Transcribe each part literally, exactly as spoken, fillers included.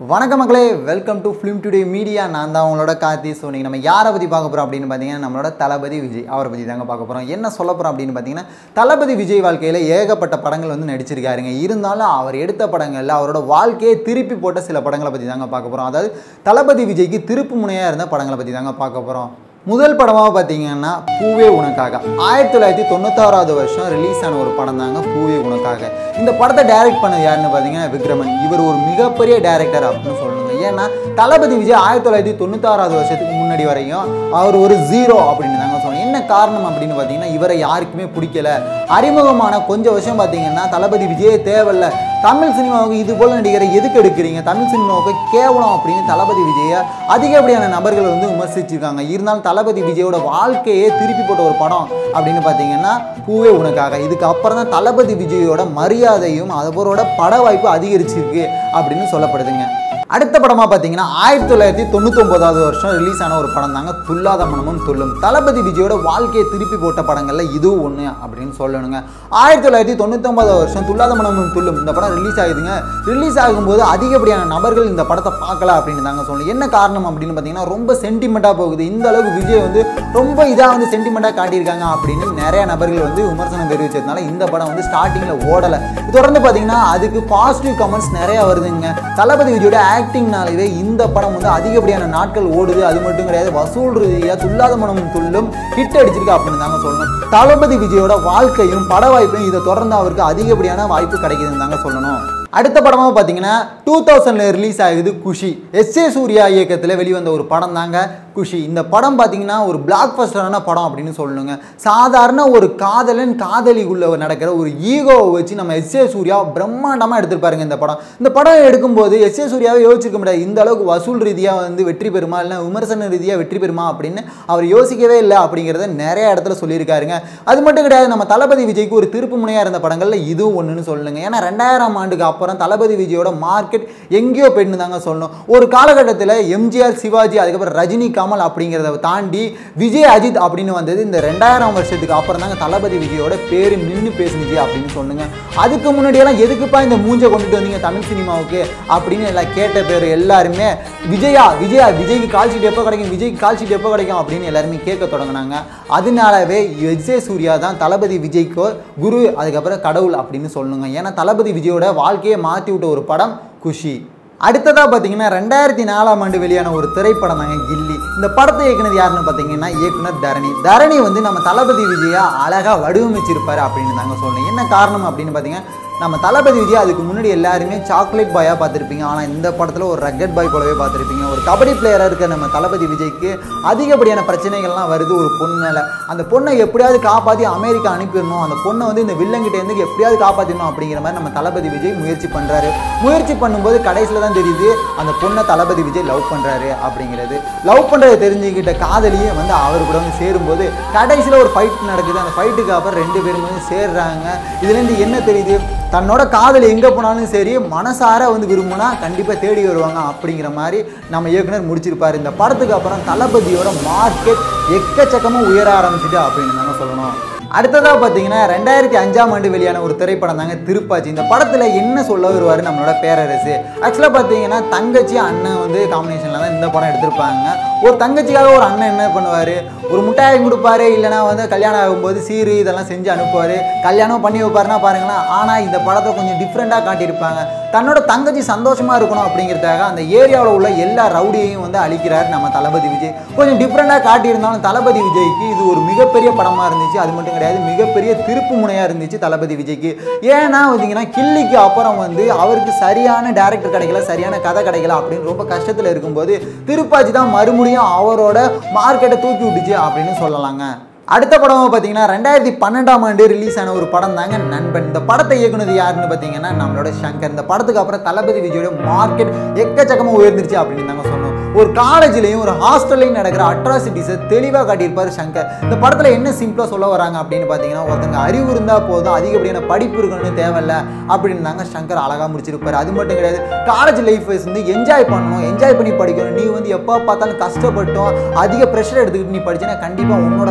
வணக்கம் மக்களே, welcome to Film Today Media. நான் தான் உங்களோட கார்த்தி. ஸோ நீங்கள் நம்ம யாரை பற்றி பார்க்க போகிறோம் அப்படின்னு பார்த்தீங்கன்னா, நம்மளோட தளபதி விஜய் அவரை பற்றி தாங்க பார்க்க போகிறோம். என்ன சொல்ல போகிறோம் அப்படின்னு பார்த்தீங்கன்னா, தளபதி விஜய் வாழ்க்கையில் ஏகப்பட்ட படங்கள் வந்து நடிச்சிருக்காருங்க. இருந்தாலும் அவர் எடுத்த படங்களில் அவரோட வாழ்க்கையை திருப்பி போட்ட சில படங்களை பற்றி தாங்க பார்க்க போகிறோம். அதாவது தளபதி விஜய்க்கு திருப்பு முனையாக இருந்த படங்களை பற்றி தாங்க பார்க்க போகிறோம். முதல் படமாக பார்த்தீங்கன்னா பூவே உனக்காக. ஆயிரத்தி தொள்ளாயிரத்தி தொண்ணூத்தாறாவது வருஷம் ரிலீஸ் ஆன ஒரு படம் தாங்க பூவே உனக்காக. இந்த படத்தை டைரக்ட் பண்ணது யாருன்னு பார்த்தீங்கன்னா விக்ரமன். இவர் ஒரு மிகப்பெரிய டைரக்டர் அப்படின்னு சொல்லணுங்க. ஏன்னா தளபதி விஜய் ஆயிரத்தி தொள்ளாயிரத்தி தொண்ணூத்தாறாவது வருஷத்துக்கு முன்னாடி வரையும் அவர் ஒரு ஜீரோ அப்படின்னு தாங்க சொல்லணும். என்ன காரணம் அப்படின்னு பார்த்தீங்கன்னா, இவரை யாருக்குமே பிடிக்கல. அறிமுகமான கொஞ்சம் வருஷம் பார்த்தீங்கன்னா தளபதி விஜயே தேவையில்ல, தமிழ் சினிமாவுக்கு இது போல் நடிகரை எதுக்கு எடுக்கிறீங்க, தமிழ் சினிமாவுக்கு கேவலம் அப்படின்னு தளபதி விஜயை அதிகப்படியான நபர்கள் வந்து விமர்சிச்சிருக்காங்க. இருந்தாலும் தளபதி விஜயோட வாழ்க்கையே திருப்பி போட்ட ஒரு படம் அப்படின்னு பார்த்தீங்கன்னா பூவே உனக்காக. இதுக்கு அப்புறம் தான் தளபதி விஜயோட மரியாதையும் அவரோட பட வாய்ப்பு அதிகரிச்சிருக்கு அப்படின்னு சொல்லப்படுதுங்க. அடுத்த படமாக பார்த்தீங்கன்னா ஆயிரத்தி தொள்ளாயிரத்தி தொண்ணூற்றி ஒன்பதாவது வருஷம் ரிலீஸ் ஆன ஒரு படம் தாங்க துல்லாத மனமும் துள்ளும். தளபதி விஜயோட வாழ்க்கையை திருப்பி போட்ட படங்களில் இதுவும் ஒன்று அப்படின்னு சொல்லணுங்க. ஆயிரத்தி தொள்ளாயிரத்தி தொண்ணூற்றி ஒன்பதாவது வருஷம் துல்லாத மனமும் துள்ளும் இந்த படம் ரிலீஸ் ஆகுதுங்க. ரிலீஸ் ஆகும்போது அதிகப்படியான நபர்கள் இந்த படத்தை பார்க்கல அப்படின்னு தாங்க சொல்லணும். என்ன காரணம் அப்படின்னு பார்த்தீங்கன்னா, ரொம்ப சென்டிமெண்ட்டாக போகுது, இந்த அளவுக்கு விஜய் வந்து ரொம்ப இதாக வந்து சென்டிமெண்ட்டாக காட்டியிருக்காங்க அப்படின்னு நிறைய நபர்கள் வந்து விமர்சனம் தெரிவிச்சதுனால இந்த படம் வந்து ஸ்டார்டிங்கில் ஓடலை. தொடர்ந்து பார்த்தீங்கன்னா அதுக்கு பாசிட்டிவ் கமெண்ட்ஸ் நிறையா வருதுங்க. தளபதி விஜயோட ஆக்டிங்னாலே இந்த படம் வந்து அதிகப்படியான நாட்கள் ஓடுது. அது மட்டும் கிடையாது, வசூல் ரீதியாக துல்லாத மனமும் துள்ளும் ஹிட் அடிச்சிருக்கு அப்படின்னு தாங்க சொல்லணும். தளபதி விஜயோட வாழ்க்கையும் பட வாய்ப்பையும் இதை தொடர்ந்து அவருக்கு அதிகப்படியான வாய்ப்பு கிடைக்குதுன்னு தாங்க சொல்லணும். அடுத்த படமாக பார்த்தீங்கன்னா டூ தௌசண்ட்ல ரிலீஸ் ஆகுது குஷி. எஸ் ஏ சூர்யா இயக்கத்தில் வெளிவந்த ஒரு படம் தாங்க குஷி. இந்த படம் பார்த்தீங்கன்னா ஒரு பிளாக் பஸ்டரான படம் அப்படின்னு சொல்லணுங்க. சாதாரண ஒரு காதலன் காதலிக்குள்ள நடக்கிற ஒரு ஈகோவை வச்சு நம்ம எஸ் ஏ சூர்யா பிரம்மாண்டமாக எடுத்திருப்பாருங்க இந்த படம். இந்த படம் எடுக்கும்போது எஸ் ஏ சூர்யாவை யோசிச்சிருக்க முடியாது, இந்த அளவுக்கு வசூல் ரீதியாக வந்து வெற்றி பெறுமா இல்லை விமர்சன ரீதியாக வெற்றி பெறுமா அப்படின்னு அவர் யோசிக்கவே இல்லை அப்படிங்கிறத நிறைய இடத்துல சொல்லியிருக்காருங்க. அது மட்டும் கிடையாது, நம்ம தளபதி விஜய்க்கு ஒரு திருப்பு முனையாக இருந்த படங்களில் இதுவும் ஒன்றுன்னு சொல்லுங்க. ஏன்னா ரெண்டாயிரம் ஆண்டுக்கு அப்புறம் தளபதி விஜயோட மார்க்கெட் எங்கேயோ போயிட்டு தாங்க சொல்லணும். ஒரு காலகட்டத்தில் எம்ஜிஆர், சிவாஜி, அதுக்கப்புறம் ரஜினி, கமல் அப்படிங்கிறத தாண்டி விஜய், அஜித் அப்படின்னு வந்தது இந்த ரெண்டாயிரம் வருஷத்துக்கு அப்புறம் தாங்க தளபதி விஜயோட பேரு நின்று பேசுனுச்சு அப்படின்னு சொன்னுங்க. அதுக்கு முன்னாடியெல்லாம் எதுக்குப்பா இந்த மூஞ்சை கொண்டுட்டு வந்தீங்க தமிழ் சினிமாவுக்கு அப்படின்னு எல்லாம் கேட்ட பேர் எல்லாருமே விஜயா விஜயா விஜய்க்கு கால் ஷீட் எப்போ கிடைக்கும், விஜய்க்கு கால் ஷீட் எப்போ கிடைக்கும் அப்படின்னு எல்லாருமே கேட்க தொடங்கினாங்க. அதனாலவே எஸ் ஏ சூர்யா தான் தளபதி விஜய்க்கு குரு, அதுக்கப்புறம் கடவுள் அப்படின்னு சொல்லணுங்க. ஏன்னா தளபதி விஜயோட வாழ்க்கையை மாற்றி விட்ட ஒரு படம் குஷி. அடுத்ததாக பார்த்தீங்கன்னா ரெண்டாயிரத்தி நாலாம் ஆண்டு வெளியான ஒரு திரைப்படம் தாங்க கில்லி. இந்த படத்தை இயக்குனது யாருன்னு பார்த்தீங்கன்னா இயக்குனர் தரணி. தரணி வந்து நம்ம தளபதி விஜயா அழகாக வடிவமைச்சிருப்பாரு அப்படின்னு தாங்க சொல்லணும். என்ன காரணம் அப்படின்னு பார்த்தீங்கன்னா, நம்ம தளபதி விஜய் அதுக்கு முன்னாடி எல்லாருமே சாக்லேட் பாயாக பார்த்துருப்பீங்க. ஆனால் இந்த படத்தில் ஒரு ரக்கெட் பாய் போலவே பார்த்துருப்பீங்க. ஒரு கபடி பிளேயராக இருக்க நம்ம தளபதி விஜய்க்கு அதிகப்படியான பிரச்சனைகள்லாம் வருது ஒரு பொண்ணால். அந்த பொண்ணை எப்படியாவது காப்பாற்றி அமெரிக்கா அனுப்பிடணும், அந்த பொண்ணை வந்து இந்த வில்லங்கிட்டேருந்து எப்படியாவது காப்பாற்றிடணும் அப்படிங்கிற மாதிரி நம்ம தளபதி விஜய் முயற்சி பண்ணுறாரு. முயற்சி பண்ணும்போது கடைசியில் தான் தெரியுது அந்த பொண்ணை தளபதி விஜய் லவ் பண்ணுறாரு அப்படிங்கிறது. லவ் பண்ணுறதை தெரிஞ்சுக்கிட்ட காதலியே வந்து அவர் கூட வந்து சேரும்போது கடைசியில் ஒரு ஃபைட் நடக்குது. அந்த ஃபைட்டுக்கு அப்புறம் ரெண்டு பேரும் வந்து சேர்றாங்க. இதுலேருந்து என்ன தெரியுது, தன்னோட காதல் எங்கே போனாலும் சரி மனசார வந்து விரும்புனா கண்டிப்பாக தேடி வருவாங்க அப்படிங்கிற மாதிரி நம்ம இயக்குனர் முடிச்சிருப்பார். இந்த படத்துக்கு அப்புறம் தளபதியோட மார்க்கெட் எக்கச்சக்கமாக உயர ஆரம்பிச்சுட்டு அப்படின்னு தாங்க சொல்லணும். அடுத்ததாக பார்த்தீங்கன்னா ரெண்டாயிரத்தி அஞ்சாம் ஆண்டு வெளியான ஒரு திரைப்படம் தாங்க திருப்பாச்சி. இந்த படத்தில் என்ன சொல்ல வருவார் நம்மளோட பேரரசு. ஆக்சுவலாக பார்த்தீங்கன்னா தங்கச்சி அண்ணன் வந்து காம்பினேஷனில் தான் இந்த படம் எடுத்திருப்பாங்க. ஒரு தங்கச்சிக்காக ஒரு அண்ணன் என்ன பண்ணுவார், ஒரு முட்டாயம் கொடுப்பாரு, இல்லைனா வந்து கல்யாணம் ஆகும்போது சீரு இதெல்லாம் செஞ்சு அனுப்புவார், கல்யாணம் பண்ணி வைப்பாருன்னா பாருங்களேன். ஆனால் இந்த படத்தை கொஞ்சம் டிஃப்ரெண்ட்டாக காட்டியிருப்பாங்க. தன்னோட தங்கச்சி சந்தோஷமாக இருக்கணும் அப்படிங்கிறதுக்காக அந்த ஏரியாவில் உள்ள எல்லா ரவுடியையும் வந்து அழிக்கிறார் நம்ம தளபதி விஜய். கொஞ்சம் டிஃப்ரெண்ட்டாக காட்டியிருந்தாலும் தளபதி விஜய்க்கு இது ஒரு மிகப்பெரிய படமாக இருந்துச்சு. அது மட்டும் கிடையாது, மிகப்பெரிய திருப்பு முனையாக இருந்துச்சு தளபதி விஜய்க்கு. ஏன்னா பார்த்தீங்கன்னா கில்லிக்கு அப்புறம் வந்து அவருக்கு சரியான டைரக்டர் கிடைக்கல, சரியான கதை கிடைக்கல அப்படின்னு ரொம்ப கஷ்டத்தில் இருக்கும்போது திருப்பாச்சி தான் மறுபடியும் அவரோட மார்க்கெட்டை தூக்கி விட்டுச்சு அப்படின்னு சொல்லலாங்க. அடுத்த படம் பார்த்தீங்கன்னா ரெண்டாயிரத்தி பன்னெண்டாம் ஆண்டு ரிலீஸ் ஆன ஒரு படம் தாங்க நண்பன். இந்த படத்தை இயக்குனது யாருன்னு பார்த்தீங்கன்னா நம்மளோட சங்கர். இந்த படத்துக்கு அப்புறம் தளபதி விஜயோட மார்க்கெட் எக்கச்சக்கமாக உயர்ந்துருச்சு அப்படின்னு தாங்க சொன்னோம். ஒரு காலேஜ்லையும் ஒரு ஹாஸ்டல்லையும் நடக்கிற அட்ராசிட்டிஸை தெளிவாக காட்டியிருப்பார் சங்கர். இந்த படத்தில் என்ன சிம்பிளாக சொல்ல வராங்க அப்படின்னு பார்த்தீங்கன்னா, ஒருத்தங்க அறிவு இருந்தால் போதும், அதிகப்படியான படிப்பு இருக்கணும்னு தேவையில்லை அப்படின்னு தாங்க சங்கர் அழகாக முடிச்சிருப்பார். அது மட்டும் கிடையாது, காலேஜ் லைஃப் வந்து என்ஜாய் பண்ணணும், என்ஜாய் பண்ணி படிக்கணும். நீ வந்து எப்போ பார்த்தாலும் கஷ்டப்பட்டோம் அதிக ப்ரெஷர் எடுத்துக்கிட்டு நீ படிச்சேன்னா கண்டிப்பாக உன்னோட லைஃப்பில்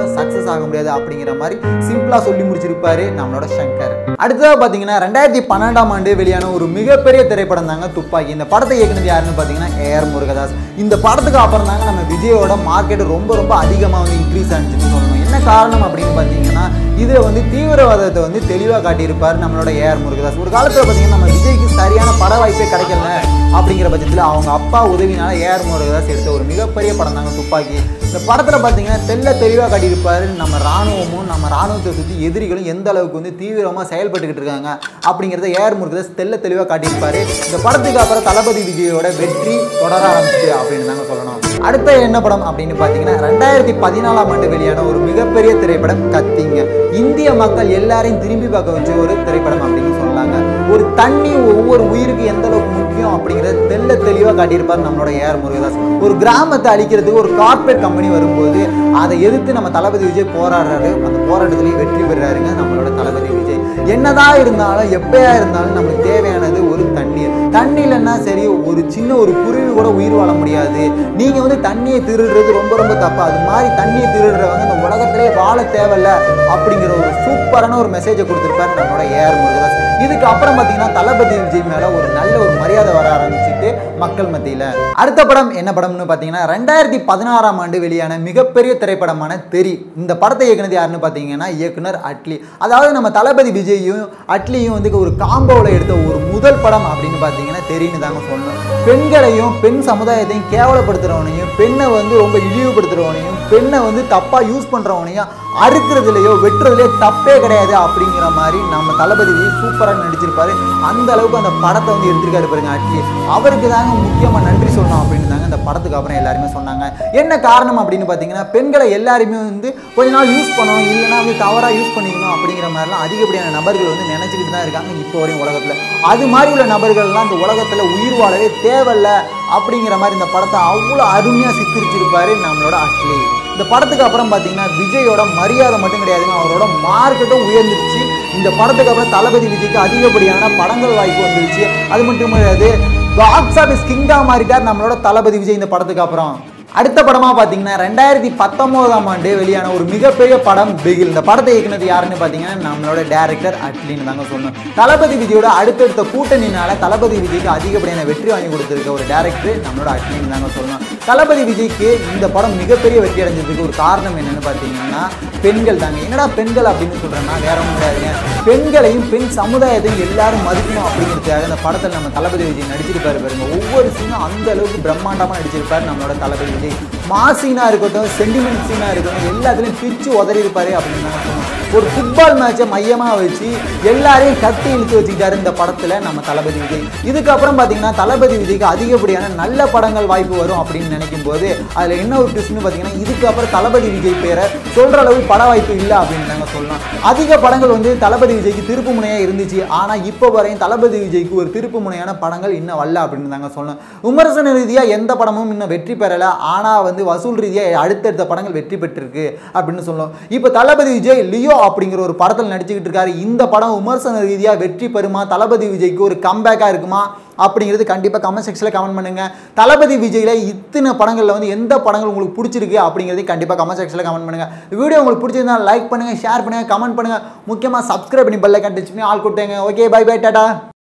சக்ஸஸ் ஆக முடியாது அப்படிங்கிற மாதிரி சிம்பிளாக சொல்லி முடிச்சிருப்பாரு நம்மளோட சங்கர். அடுத்ததாக பார்த்தீங்கன்னா ரெண்டாயிரத்தி பன்னெண்டாம் ஆண்டு வெளியான ஒரு மிகப்பெரிய திரைப்படம் தாங்க துப்பாக்கி. இந்த படத்தை இயக்குனது யாருன்னு பார்த்தீங்கன்னா ஏ ஆர் முருகதாஸ். இந்த படத்துக்கு அப்புறம் தாங்க நம்ம விஜயோட மார்க்கெட் ரொம்ப ரொம்ப அதிகமாக வந்து இன்க்ரீஸ் ஆனிச்சுன்னு சொல்லணும். என்ன காரணம் அப்படின்னு பார்த்தீங்கன்னா இதில் வந்து தீவிரவாதத்தை வந்து தெளிவாக காட்டியிருப்பார் நம்மளோட ஏ ஆர் முருகதாஸ். ஒரு காலத்தில் பார்த்தீங்கன்னா நம்ம விஜய்க்கு சரியான பட வாய்ப்பே கிடைக்கல அப்படிங்கிற பட்சத்தில் அவங்க அப்பா உதவினால ஏ ஆர் முருகதாஸ் எடுத்த ஒரு மிகப்பெரிய படம் தாங்க துப்பாக்கி. இந்த படத்தில் பார்த்தீங்கன்னா தெல்ல தெளிவாக காட்டியிருப்பார் நம்ம ராணுவமும் நம்ம ராணுவத்தை சுற்றி எதிரிகளும் எந்த அளவுக்கு வந்து தீவிரமாக செயல்பட்டுக்கிட்டு இருக்காங்க அப்படிங்கிறத ஏ ஆர் முருகதாஸ் தெல்ல தெளிவாக காட்டியிருப்பார். இந்த படத்துக்கு அப்புறம் தளபதி விஜயோட வெற்றி தொடர ஆரம்பிச்சு அப்படின்னு தாங்க சொல்லணும். அடுத்த என்ன படம் அப்படின்னு பார்த்தீங்கன்னா ரெண்டாயிரத்தி பதினாலாம் ஆண்டு வெளியான ஒரு மிகப்பெரிய திரைப்படம் கத்திங்க. இந்திய மக்கள் எல்லாரையும் திரும்பி பார்க்க வச்ச ஒரு திரைப்படம் அப்படின்னு சொன்னாங்க. ஒரு தண்ணி ஒவ்வொரு உயிருக்கு எந்த அளவுக்கு முக்கியம் அப்படிங்கிறத தெல்ல தெளிவாக காட்டியிருப்பார் நம்மளோட ஏ ஆர் முருகதாஸ். ஒரு கிராமத்தை அழிக்கிறதுக்கு ஒரு கார்பரேட் கம்பெனி வரும்போது அதை எதிர்த்து நம்ம தளபதி விஜய் போராடுறாரு. அந்த போராட்டத்திலேயே வெற்றி பெறாருங்க நம்மளோட தளபதி விஜய். என்னதான் இருந்தாலும் எப்பயா இருந்தாலும் நமக்கு தேவையானது ஒரு தண்ணீர். தண்ணி இல்லைன்னா சரி ஒரு சின்ன ஒரு குருவி கூட உயிர் வாழ முடியாது. நீங்க வந்து தண்ணியை திருடுறது ரொம்ப ரொம்ப தப்பு. அது மாதிரி தண்ணியை திருடுறவங்க இந்த உலகத்திலே வாழ தேவையில்ல அப்படிங்கிற ஒரு சூப்பரான ஒரு மெசேஜை கொடுத்துருப்பாரு நம்மளோட ஏ ஆர் முருகதாஸ். இதுக்கு அப்புறம் பார்த்தீங்கன்னா தளபதி விஜய் மேல ஒரு நல்ல ஒரு மரியாதை வர ஆரம்பிச்சுட்டு மக்கள் மத்தியில். அடுத்த படம் என்ன படம்னு பார்த்தீங்கன்னா ரெண்டாயிரத்தி பதினாறாம் ஆண்டு வெளியான மிகப்பெரிய திரைப்படமான தெரி. இந்த படத்தை இயக்குனது யாருன்னு பார்த்தீங்கன்னா இயக்குனர் அட்லி. அதாவது நம்ம தளபதி விஜயும் அட்லியும் வந்து ஒரு காம்போவில் எடுத்த ஒரு முதல் படம் அப்படின்னு பார்த்தீங்கன்னா தெரின்னு தாங்க சொல்லணும். பெண்களையும் பெண் சமுதாயத்தையும் கேவலப்படுத்துறவனையும் பெண்ணை வந்து ரொம்ப இழிவுபடுத்துறவனையும் பெண்ணை வந்து தப்பாக யூஸ் பண்ணுறவனையும் அறுக்கிறதுலையோ வெட்டுறதுலையோ தப்பே கிடையாது அப்படிங்கிற மாதிரி நம்ம தளபதி சூப்பராக நடிச்சிருப்பாரு. அந்த அளவுக்கு அந்த படத்தை வந்து எடுத்திருக்காரு பாருங்க அட்லி. அவருக்கு தாங்க முக்கியமாக நன்றி சொல்லணும் அப்படின்னு தாங்க இந்த படத்துக்கு அப்புறம் எல்லாருமே சொன்னாங்க. என்ன காரணம் அப்படின்னு பார்த்தீங்கன்னா பெண்களை எல்லாருமே வந்து கொஞ்ச நாள் யூஸ் பண்ணணும் இல்லைன்னா வந்து தவறாக யூஸ் பண்ணிக்கணும் அப்படிங்கிற மாதிரிலாம் அதிகப்படியான நபர்கள் வந்து நினச்சிக்கிட்டு தான் இருக்காங்க இப்போ வரையும் உலகத்தில். அது மாதிரி உள்ள நபர்கள்லாம் இந்த உலகத்தில் உயிர் வாழவே தேவையில்லை அப்படிங்கிற மாதிரி இந்த படத்தை அவ்வளோ அருமையாக சித்தரிச்சிருப்பாரு நம்மளோட அட்லி. இந்த படத்துக்கு அப்புறம் பார்த்தீங்கன்னா விஜயோட மரியாதை மட்டும் கிடையாதுங்க, அவரோட மார்க்கெட்டும் உயர்ந்துருச்சு. இந்த படத்துக்கு அப்புறம் தளபதி விஜய்க்கு அதிகப்படியான படங்கள் வாய்ப்பு வந்துருச்சு. அது மட்டும் கிடையாது பாக்ஸ் ஆஃபீஸ் கிங்கா மாறிட்டார் நம்மளோட தளபதி விஜய் இந்த படத்துக்கு அப்புறம். அடுத்த படமாக பார்த்தீங்கன்னா ரெண்டாயிரத்தி பத்தொம்போதாம் ஆண்டு வெளியான ஒரு மிகப்பெரிய படம் பிகில். இந்த படத்தை இயக்குனது யாருன்னு பார்த்தீங்கன்னா நம்மளோட டேரக்டர் அட்லின்னு தாங்க சொல்லணும். தளபதி விஜயோட அடுத்தடுத்த கூட்டணினால தளபதி விஜய்க்கு அதிகப்படியான வெற்றி வாங்கி கொடுத்துருக்க ஒரு டேரக்டர் நம்மளோட அட்லின்னு தாங்க சொல்லணும். தளபதி விஜய்க்கு இந்த படம் மிகப்பெரிய வெற்றி அடைஞ்சதுக்கு ஒரு காரணம் என்னன்னு பார்த்தீங்கன்னா பெண்கள் தாங்க. என்னடா பெண்கள் அப்படின்னு சொல்கிறேன்னா வேற ஒன்றும் கிடையாதுங்க, பெண்களையும் பெண் சமுதாயத்தையும் எல்லாரும் மதிக்கணும் அப்படிங்கிறதுக்காக இந்த படத்தில் நம்ம தளபதி விஜய் நடிச்சிருப்பாரு பாருங்க. ஒவ்வொரு சீனும் அந்த அளவுக்கு பிரம்மாண்டமாக நடிச்சிருப்பாரு நம்மளோட தளபதி விஜய். மாசீனா இருக்கட்டும் சென்டிமெண்ட் சீனா இருக்கட்டும் எல்லாத்துலையும் பிரித்து உதறி இருப்பாரு அப்படின்னு தான் சொல்லணும். ஒரு ஃபுட்பால் மேட்சை மையமாக வச்சு எல்லாரையும் கட்டி இழுத்து வச்சுக்கிட்டாரு இந்த படத்தில் நம்ம தளபதி விஜய். இதுக்கப்புறம் பார்த்தீங்கன்னா தளபதி விஜய்க்கு அதிகப்படியான நல்ல படங்கள் வாய்ப்பு வரும் அப்படின்னு நினைக்கும் போது அதில் என்ன ஒரு ட்விஸ்ட்னு பார்த்தீங்கன்னா இதுக்கப்புறம் தளபதி விஜய் பேரை சொல்கிற அளவுக்கு பட வாய்ப்பு இல்லை அப்படின்னு நாங்கள் சொல்லலாம். அதிக படங்கள் வந்து தளபதி விஜய்க்கு திருப்பு முனையாக இருந்துச்சு. ஆனால் இப்போ வரையும் தளபதி விஜய்க்கு ஒரு திருப்பு முனையான படங்கள் இன்னும் வரல அப்படின்னு தாங்க சொல்லணும். விமர்சன ரீதியாக எந்த படமும் இன்னும் வெற்றி பெறலை. ஆனால் வந்து வசூல் ரீதியாக அடுத்தடுத்த படங்கள் வெற்றி பெற்றிருக்கு அப்படின்னு சொல்லணும். இப்போ தளபதி விஜய் லியோ அப்படிங்கிற ஒரு படத்தில் நடிச்சுக்கிட்டு இருக்காரு. இந்த படம் விமர்சன ரீதியாக வெற்றி பெறுமா, தளபதி விஜய்க்கு ஒரு கம்பேக்காக இருக்குமா அப்படிங்கிறது கண்டிப்பாக கமெண்ட் செக்ஷனில் கமெண்ட் பண்ணுங்க. தளபதி விஜயில் இத்தனை படங்களில் வந்து எந்த படங்கள் உங்களுக்கு பிடிச்சிருக்கு அப்படிங்கிறதையும் கண்டிப்பாக கமெண்ட் செக்ஷனில் கமெண்ட் பண்ணுங்க. வீடியோ உங்களுக்கு பிடிச்சிருந்தா லைக் பண்ணுங்க, ஷேர் பண்ணுங்க, கமெண்ட் பண்ணுங்க. முக்கியமாக சப்ஸ்கிரைப் பண்ணி பெல் ஐகான் டச் பண்ணி ஆல் கொடுத்தேங்க. Okay, bye bye, Tata.